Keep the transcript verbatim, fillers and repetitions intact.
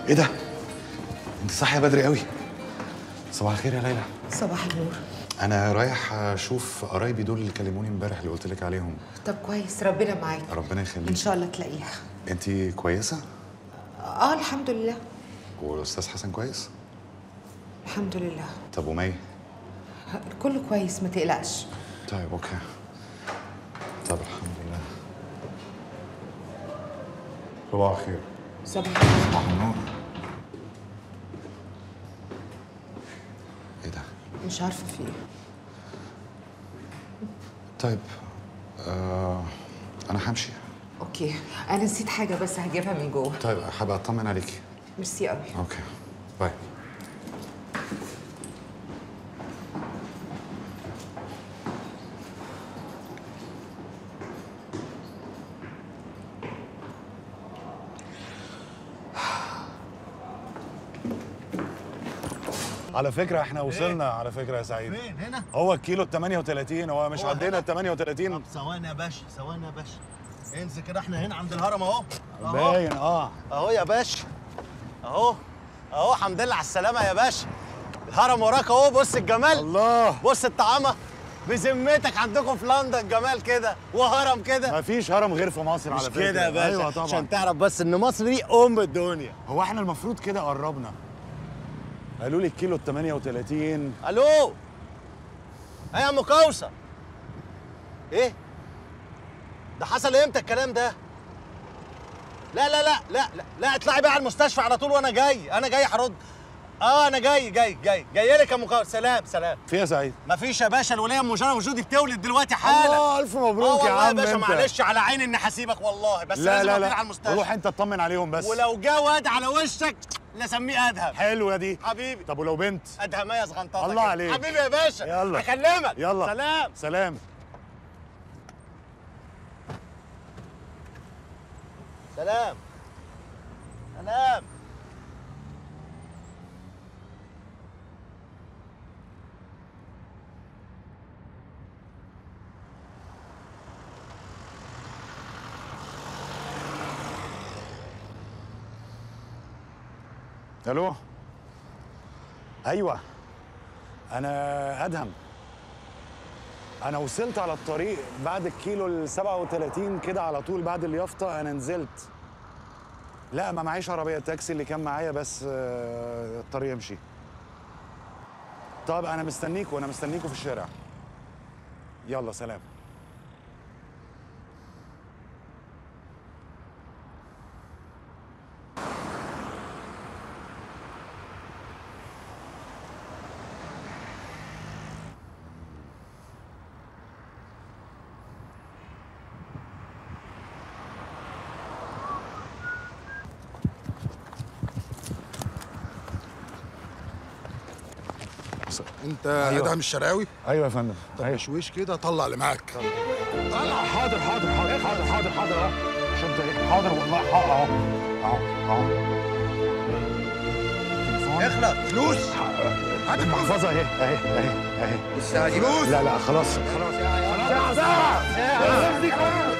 ايه ده؟ انت صاحيه بدري قوي. صباح الخير يا ليلى. صباح النور. انا رايح اشوف قرايبي دول اللي كلموني امبارح اللي قلت لك عليهم. طب كويس، ربنا معاك. ربنا يخليك. ان شاء الله تلاقيها. انت كويسه؟ اه الحمد لله. والاستاذ حسن كويس؟ الحمد لله. طب ومي؟ كله كويس ما تقلقش. طيب اوكي. طب الحمد لله. صباح الخير. صباح الخير. صباح النور. ايه ده؟ مش عارفه في ايه. طيب آه انا همشي. اوكي، انا نسيت حاجه بس هجيبها من جوه. طيب هبقى اطمن عليكي. ميرسي قوي. اوكي باي. على فكرة احنا وصلنا. على فكرة يا سعيد. فين هنا؟ هو الكيلو ال ثمانية وثلاثين. هو مش هو عدينا هنا؟ ال ثمانية وثلاثين. طب ثواني يا باشا، ثواني يا باشا. انزل كده، احنا هنا عند الهرم اهو. اهو باين اه. اهو يا باشا. اهو اهو الحمد لله على السلامة يا باشا. الهرم وراك اهو، بص الجمال. الله. بص الطعامة. بذمتك عندكم في لندن جمال كده وهرم كده؟ مفيش هرم غير في مصر على مش فكرة. كده يا باشا. ايوه طبعا. عشان تعرف بس ان مصر دي ام الدنيا. هو احنا المفروض كده قربنا. قالوا لي الكيلو ال ثمانية وثلاثين. الو. ايه يا ام كوثر؟ ايه؟ ده حصل امتى الكلام ده؟ لا لا لا لا لا لا اطلعي بقى على المستشفى على طول وانا جاي، انا جاي هرد. اه انا جاي جاي جاي جاي لك يا ام كوثر. سلام سلام. في يا سعيد؟ مفيش يا باشا، الوليه ام جنى وجودي بتولد دلوقتي حالا. الله الف مبروك آه يا عم. والله يا باشا، انت. معلش على عيني اني هسيبك والله، بس لا لازم لا اطير لا على المستشفى. روح انت اطمن عليهم بس. ولو جه واد على وشك لسميه ادهم. حلوة دي حبيبي. طب ولو بنت؟ ادهميه صغنطاطه. الله كده. عليك. حبيبي يا باشا. يلا هكلمك. يلا سلام سلام. سلام سلام. الو. ايوه انا ادهم. انا وصلت على الطريق بعد الكيلو ال سبعة وثلاثين كده على طول بعد اليافطه. انا نزلت. لا ما معيش عربيه، التاكسي اللي كان معايا بس آه، الطريق يمشي. طب انا مستنيكوا، انا مستنيكوا في الشارع. يلا سلام. انت أيوة. ادهم الشرقاوي؟ ايوه يا فندم. طب أيوة. مشويش كده، طلع اللي معاك. طلع. حاضر حاضر حاضر حاضر حاضر حاضر اهو. شفت ايه؟ حاضر والله. حاضر اهو اهو اهو. تليفون. اخلص. فلوس. هات المحفظه اهي اهي اهي اهي. بص يا فلوس. لا لا خلاص خلاص. خلاص يا